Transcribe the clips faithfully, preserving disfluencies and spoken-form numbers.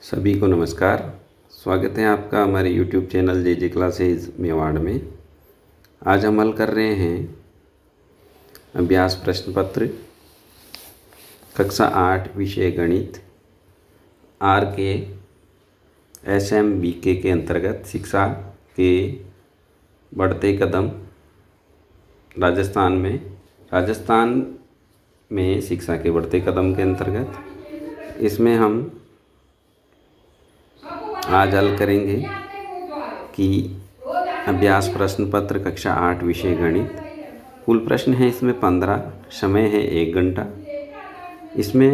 सभी को नमस्कार। स्वागत है आपका हमारे YouTube channel J J classes Mewar में। आज हम हल कर रहे हैं अभ्यास प्रश्न पत्र कक्षा आठ विषय गणित आर के एस एम बी के के अंतर्गत शिक्षा के बढ़ते कदम राजस्थान में राजस्थान में शिक्षा के बढ़ते कदम के अंतर्गत इसमें हम आज हल करेंगे कि अभ्यास प्रश्न पत्र कक्षा आठ विषय गणित। कुल प्रश्न है इसमें पंद्रह, समय है एक घंटा। इसमें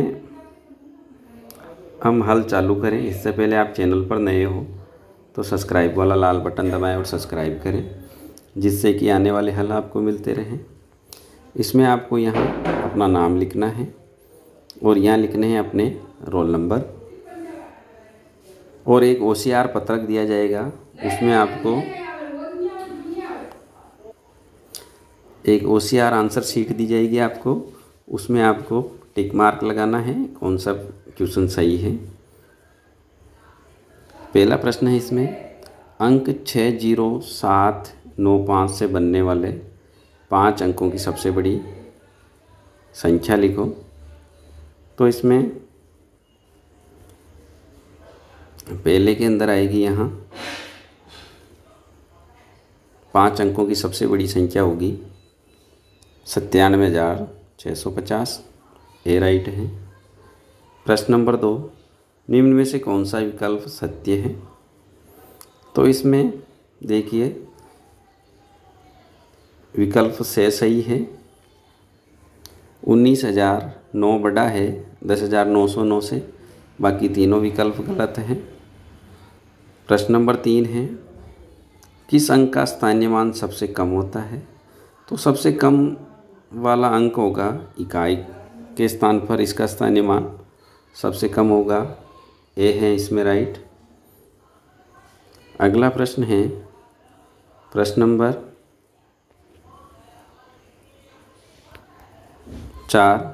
हम हल चालू करें इससे पहले आप चैनल पर नए हो तो सब्सक्राइब वाला लाल बटन दबाएं और सब्सक्राइब करें, जिससे कि आने वाले हल आपको मिलते रहें। इसमें आपको यहाँ अपना नाम लिखना है और यहाँ लिखने हैं अपने रोल नंबर और एक ओ सी आर पत्रक दिया जाएगा। उसमें आपको एक O C R answer sheet दी जाएगी आपको, उसमें आपको टिक मार्क लगाना है कौन सा क्वेश्चन सही है। पहला प्रश्न है इसमें अंक छः जीरो सात नौ पाँच से बनने वाले पाँच अंकों की सबसे बड़ी संख्या लिखो। तो इसमें पहले के अंदर आएगी यहाँ पाँच अंकों की सबसे बड़ी संख्या होगी सत्तानवे हज़ार छः सौ पचास। ए राइट है। प्रश्न नंबर दो, निम्न में से कौन सा विकल्प सत्य है। तो इसमें देखिए विकल्प से सही है। उन्नीस हज़ार नौ बड़ा है दस हज़ार नौ सौ नौ से, बाकी तीनों विकल्प गलत हैं। प्रश्न नंबर तीन है किस अंक का स्थानीय मान सबसे कम होता है। तो सबसे कम वाला अंक होगा इकाई के स्थान पर इसका स्थानीय मान सबसे कम होगा। ए है इसमें राइट। अगला प्रश्न है प्रश्न नंबर चार,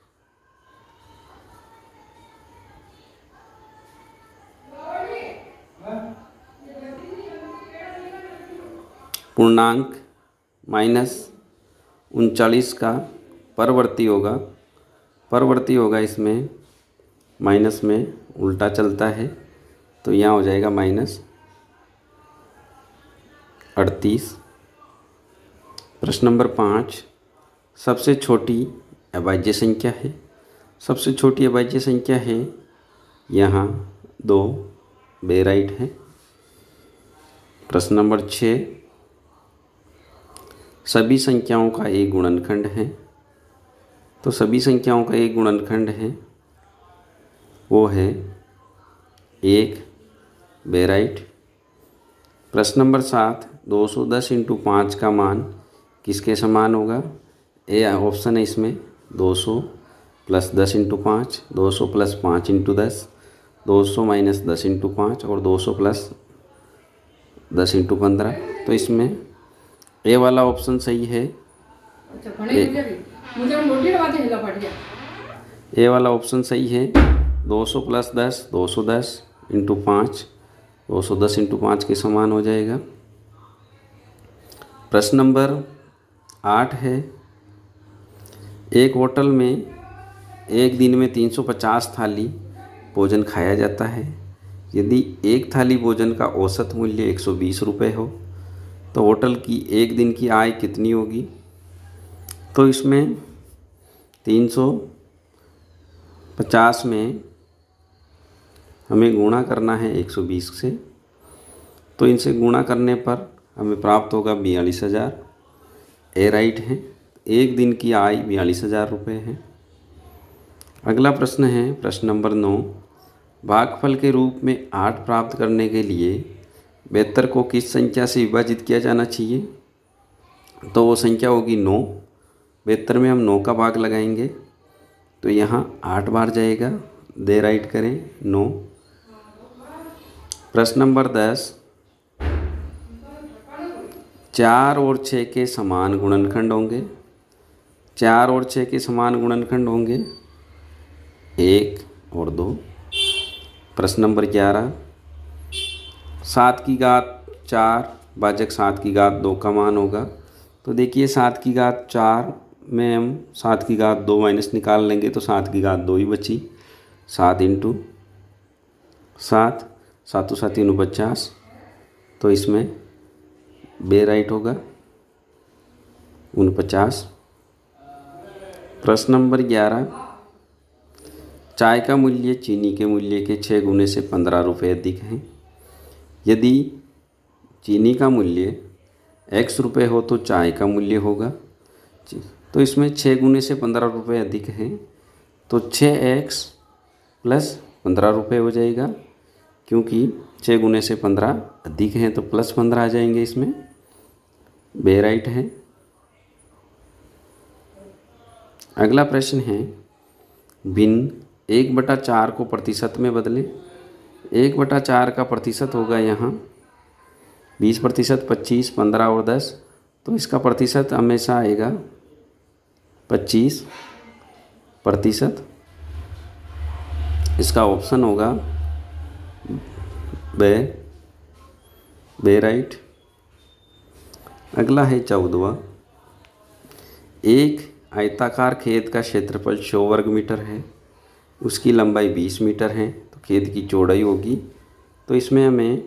पूर्णांक माइनस उनचालीस का परवर्ती होगा परवर्ती होगा इसमें माइनस में उल्टा चलता है, तो यहाँ हो जाएगा माइनस अड़तीस। प्रश्न नंबर पाँच, सबसे छोटी अभाज्य संख्या है। सबसे छोटी अभाज्य संख्या है यहाँ दो, बे राइट है। प्रश्न नंबर छः, सभी संख्याओं का एक गुणनखंड है। तो सभी संख्याओं का एक गुणनखंड है वो है एक, बे राइट। प्रश्न नंबर सात, दो सौ दस इंटू पाँच का मान किसके समान होगा। ए ऑप्शन है इसमें दो सौ प्लस दस इंटू पाँच, दो सौ प्लस पाँच इंटू दस, दो सौ माइनस दस इंटू पाँच और दो सौ प्लस दस इंटू पंद्रह। तो इसमें ए वाला ऑप्शन सही है। ए, ए वाला ऑप्शन सही है। दो सौ प्लस दस दो सौ दस इंटू पाँच दो सौ दस इंटू पाँच के समान हो जाएगा। प्रश्न नंबर आठ है एक होटल में एक दिन में तीन सौ पचास थाली भोजन खाया जाता है। यदि एक थाली भोजन का औसत मूल्य एक सौ बीस रुपये हो तो होटल की एक दिन की आय कितनी होगी। तो इसमें तीन सौ पचास में हमें गुणा करना है एक सौ बीस से, तो इनसे गुणा करने पर हमें प्राप्त होगा बयालीस हज़ार। ए राइट है। एक दिन की आय बयालीस हज़ार रुपये है। अगला प्रश्न है प्रश्न नंबर नौ, भागफल के रूप में आठ प्राप्त करने के लिए बहत्तर को किस संख्या से विभाजित किया जाना चाहिए। तो वो संख्या होगी नौ। बहत्तर में हम नौ का भाग लगाएंगे तो यहाँ आठ बार जाएगा। दे राइट करें नौ। प्रश्न नंबर दस, चार और छः के समान गुणनखंड होंगे। चार और छः के समान गुणनखंड होंगे एक और दो। प्रश्न नंबर ग्यारह, सात की घात चार भाजक सात की घात दो का मान होगा। तो देखिए सात की घात चार में हम सात की घात दो माइनस निकाल लेंगे तो सात की घात दो ही बची। सात इंटू सात, सातों सात उनपचास, तो इसमें बे राइट होगा उनपचास। प्रश्न नंबर ग्यारह, चाय का मूल्य चीनी के मूल्य के छः गुने से पंद्रह रुपये अधिक है। यदि चीनी का मूल्य एक्स रुपये हो तो चाय का मूल्य होगा, तो इसमें छः गुने से पंद्रह रुपये अधिक है, तो छः एक्स प्लस पंद्रह रुपये हो जाएगा, क्योंकि छः गुने से पंद्रह अधिक हैं तो प्लस पंद्रह आ जाएंगे इसमें, बे राइट है। अगला प्रश्न है, भिन्न एक बटा चार को प्रतिशत में बदलें। एक बटा चार का प्रतिशत होगा यहाँ बीस प्रतिशत, पच्चीस, पंद्रह और दस, तो इसका प्रतिशत हमेशा आएगा पच्चीस प्रतिशत। इसका ऑप्शन होगा बे बे राइट। अगला है चौदहवां, एक आयताकार खेत का क्षेत्रफल सौ वर्ग मीटर है, उसकी लंबाई बीस मीटर है, तो खेत की चौड़ाई होगी, तो इसमें हमें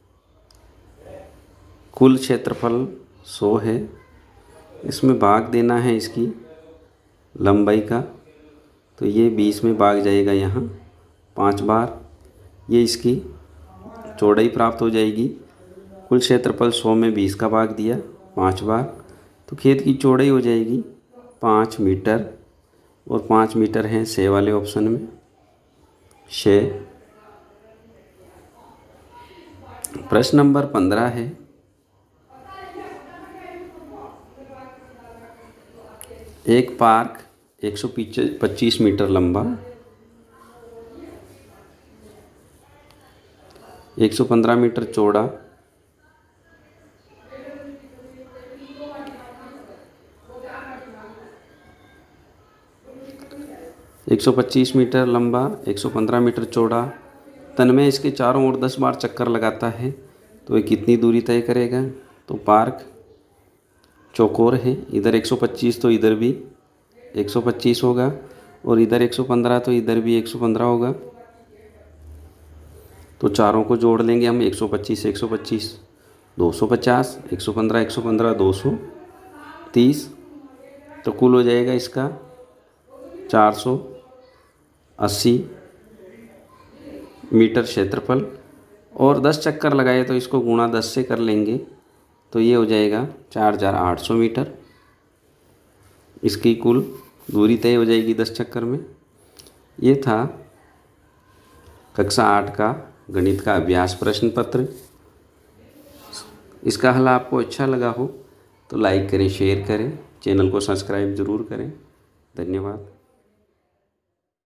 कुल क्षेत्रफल सौ है, इसमें भाग देना है इसकी लंबाई का, तो ये बीस में भाग जाएगा यहाँ पाँच बार, ये इसकी चौड़ाई प्राप्त हो जाएगी। कुल क्षेत्रफल सौ में बीस का भाग दिया पाँच बार, तो खेत की चौड़ाई हो जाएगी पाँच मीटर, और पाँच मीटर है छः वाले ऑप्शन में, छः। प्रश्न नंबर पंद्रह है, एक पार्क एक सौ पच्चीस मीटर लंबा, एक सौ पंद्रह मीटर चौड़ा, एक सौ पच्चीस मीटर लंबा, एक सौ पंद्रह मीटर चौड़ा, तन में इसके चारों ओर दस बार चक्कर लगाता है, तो ये कितनी दूरी तय करेगा। तो पार्क चौकोर है, इधर एक सौ पच्चीस तो इधर भी एक सौ पच्चीस होगा, और इधर एक सौ पंद्रह तो इधर भी एक सौ पंद्रह होगा, तो चारों को जोड़ लेंगे हम, एक सौ पच्चीस एक सौ पच्चीस दो सौ पचास, एक सौ पंद्रह एक सौ पंद्रह दो सौ तीस, तो कुल हो जाएगा इसका चार सौ अस्सी मीटर क्षेत्रफल। और दस चक्कर लगाए तो इसको गुणा दस से कर लेंगे, तो ये हो जाएगा चार हज़ार आठ सौ मीटर, इसकी कुल दूरी तय हो जाएगी दस चक्कर में। ये था कक्षा आठ का गणित का अभ्यास प्रश्न पत्र। इसका हल आपको अच्छा लगा हो तो लाइक करें, शेयर करें, चैनल को सब्सक्राइब ज़रूर करें। धन्यवाद।